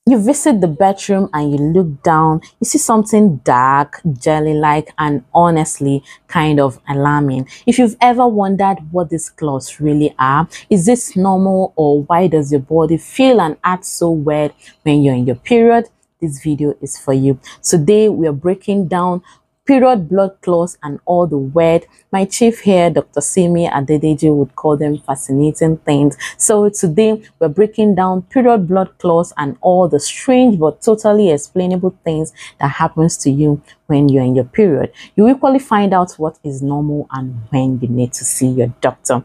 You visit the bedroom and you look down, you see something dark, jelly-like, and honestly kind of alarming. If you've ever wondered what these clots really are, is this normal, or why does your body feel and act so weird when you're in your period? This video is for you. Today we are breaking down period blood clots and all the weird, my chief here, Dr. Simi Adedeji, would call them fascinating things. So today we're breaking down period blood clots and all the strange but totally explainable things that happens to you when you're in your period. You equally find out what is normal and when you need to see your doctor.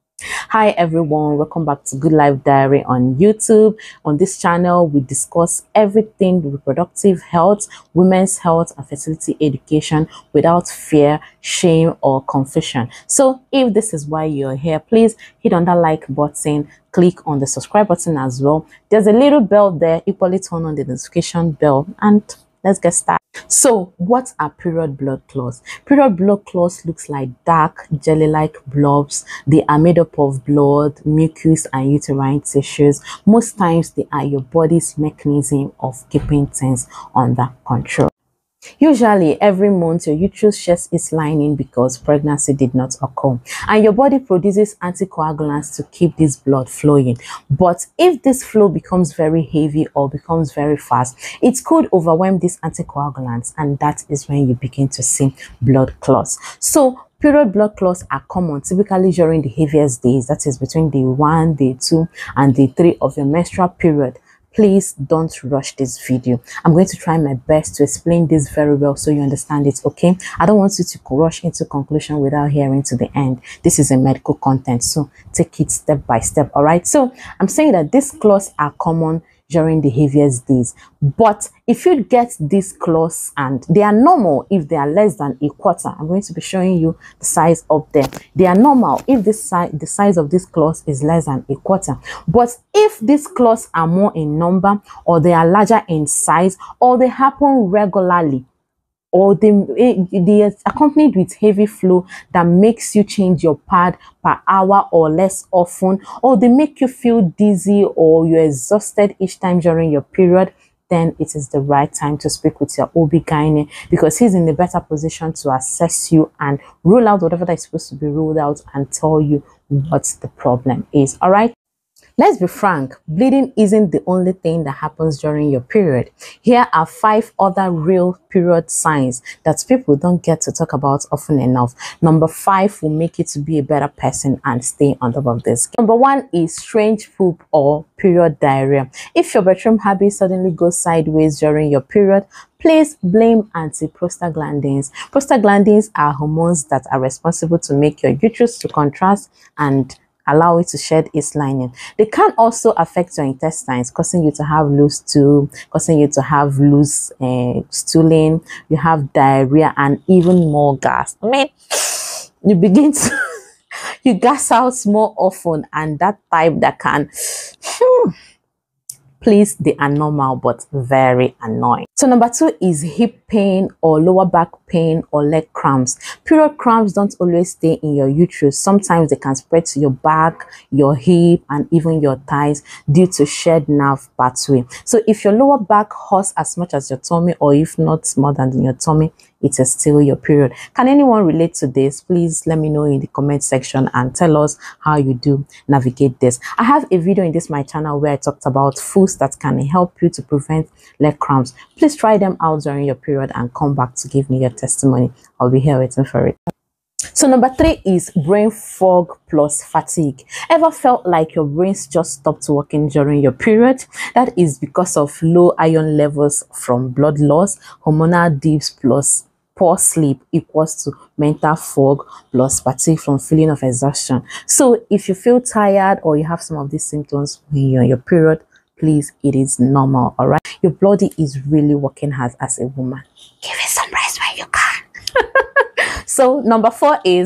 Hi everyone, welcome back to Good Life Diary on YouTube. On this channel we discuss everything reproductive health, women's health, and fertility education without fear, shame, or confusion. So if this is why you're here, please hit on that like button, click on the subscribe button as well. There's a little bell there, equally turn on the notification bell, and let's get started. So what are period blood clots? Period blood clots looks like dark jelly-like blobs. They are made up of blood, mucus, and uterine tissues. Most times they are your body's mechanism of keeping things under control. Usually every month your uterus sheds its lining because pregnancy did not occur, and your body produces anticoagulants to keep this blood flowing. But if this flow becomes very heavy or becomes very fast, it could overwhelm these anticoagulants, and that is when you begin to see blood clots. So period blood clots are common typically during the heaviest days, that is between day 1, day 2, and day 3 of your menstrual period. Please don't rush this video. I'm going to try my best to explain this very well so you understand it, okay? I don't want you to rush into conclusion without hearing to the end. This is a medical content, so take it step by step, all right? So I'm saying that these clots are common during the heaviest days, but if you get these clots, and they are normal if they are less than a quarter, I'm going to be showing you the size up there. They are normal if the size of this clots is less than a quarter. But if these clots are more in number, or they are larger in size, or they happen regularly, or they are accompanied with heavy flow that makes you change your pad per hour or less often, or they make you feel dizzy or you're exhausted each time during your period, then it is the right time to speak with your OB-GYN, because he's in a better position to assess you and rule out whatever that is supposed to be ruled out and tell you what the problem is. All right. Let's be frank, bleeding isn't the only thing that happens during your period. Here are 5 other real period signs that people don't get to talk about often enough. Number 5 will make you to be a better person and stay on top of this. Number 1 is strange poop or period diarrhea. If your bedroom habit suddenly goes sideways during your period, please blame anti-prostaglandins. Prostaglandins are hormones that are responsible to make your uterus to contract and allow it to shed its lining. They can also affect your intestines, causing you to have loose stool, causing you to have loose stooling, you have diarrhea, and even more gas. I mean, you begin to you gas out more often, and that type that can please, they are normal but very annoying. So number 2 is hip pain or lower back pain or leg cramps. Period cramps don't always stay in your uterus. Sometimes they can spread to your back, your hip, and even your thighs due to shared nerve pathway. So if your lower back hurts as much as your tummy, or if not more than your tummy, it is still your period. Can anyone relate to this? Please let me know in the comment section and tell us how you do navigate this. I have a video in my channel where I talked about foods that can help you to prevent leg cramps. Please try them out during your period and come back to give me your testimony. I'll be here waiting for it. So number 3 is brain fog plus fatigue. Ever felt like your brains just stopped working during your period? That is because of low iron levels from blood loss. Hormonal dips plus poor sleep equals to mental fog plus fatigue from feeling of exhaustion. So if you feel tired or you have some of these symptoms when you're on your period, please, it is normal. All right, your body is really working hard as a woman. Give it some rest when you can. So number 4 is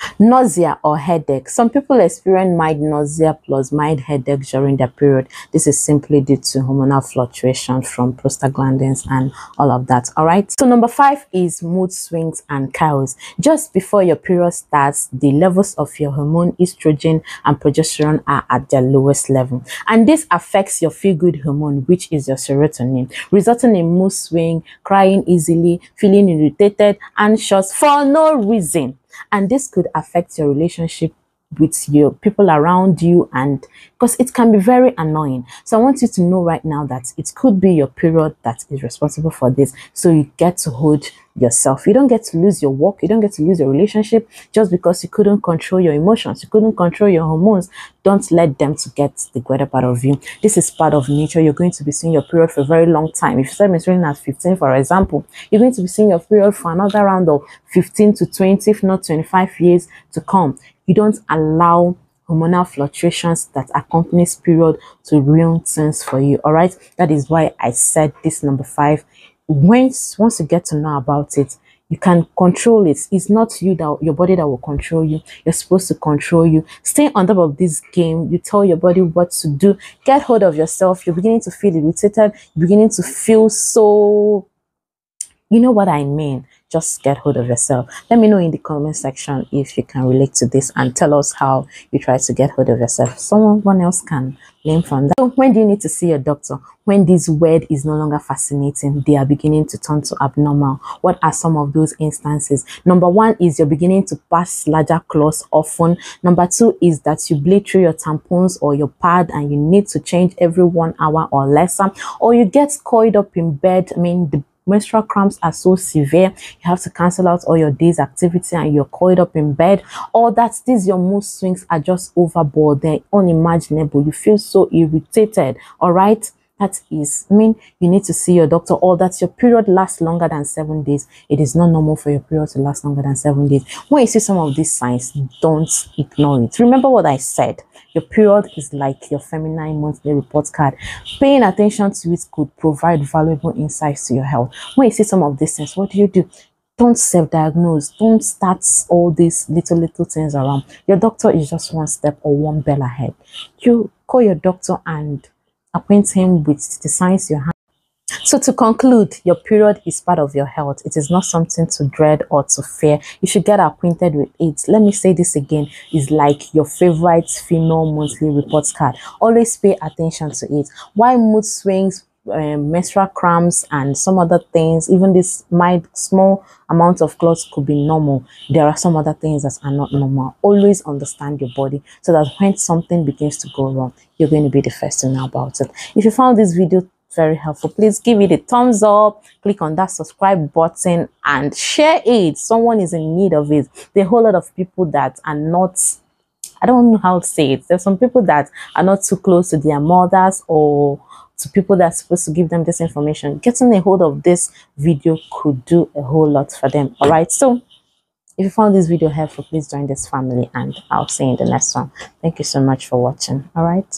Nausea or headache. Some people experience mild nausea plus mild headache during their period. This is simply due to hormonal fluctuation from prostaglandins and all of that. All right. So number 5 is mood swings and chaos. Just before your period starts, the levels of your hormone estrogen and progesterone are at their lowest level, and this affects your feel-good hormone, which is your serotonin, resulting in mood swing, crying easily, feeling irritated, anxious for no reason. And this could affect your relationship with your people around you, and because it can be very annoying. So I want you to know right now that it could be your period that is responsible for this. So you get to hold yourself. You don't get to lose your work, you don't get to lose your relationship just because you couldn't control your emotions, you couldn't control your hormones. Don't let them to get the greater part of you. This is part of nature. You're going to be seeing your period for a very long time. If you start menstruating at 15, for example, you're going to be seeing your period for another round of 15 to 20, if not 25 years to come. You don't allow hormonal fluctuations that accompanies period to ruin things for you. All right, that is why I said this number 5. Once you get to know about it, you can control it. It's not you that your body that will control you. You're supposed to control you. Stay on top of this game. You tell your body what to do. Get hold of yourself. You're beginning to feel irritated. You're beginning to feel so, you know what I mean. Just get hold of yourself. Let me know in the comment section if you can relate to this, and tell us how you try to get hold of yourself. Someone else can learn from that. So when do you need to see a doctor? When this word is no longer fascinating, they are beginning to turn to abnormal. What are some of those instances? Number 1 is you're beginning to pass larger clots often. Number 2 is that you bleed through your tampons or your pad and you need to change every 1 hour or lesser. Or you get coiled up in bed. I mean, the menstrual cramps are so severe, you have to cancel out all your day's activity and you're coiled up in bed. Or that your mood swings are just overboard, they're unimaginable, you feel so irritated. All right, that is, you need to see your doctor. Or that your period lasts longer than 7 days. It is not normal for your period to last longer than 7 days. When you see some of these signs, don't ignore it. Remember what I said. Your period is like your feminine monthly report card. Paying attention to it could provide valuable insights to your health. When you see some of these things, what do? Don't self-diagnose. Don't start all these little things around. Your doctor is just one step or one bell ahead. You call your doctor and acquaint him with the signs you have. So to conclude, your period is part of your health. It is not something to dread or to fear. You should get acquainted with it. Let me say this again. It's like your favorite female monthly report card. Always pay attention to it. Why mood swings, menstrual cramps, and some other things, even this small amount of clots could be normal. There are some other things that are not normal. Always understand your body so that when something begins to go wrong, you're going to be the first to know about it. If you found this video very helpful, please give it a thumbs up, click on that subscribe button and share it. Someone is in need of it. There are a whole lot of people that are not, I don't know how to say it. There's some people that are not too close to their mothers or to people that are supposed to give them this information. Getting a hold of this video could do a whole lot for them. All right, so if you found this video helpful, please join this family and I'll see you in the next one. Thank you so much for watching. All right.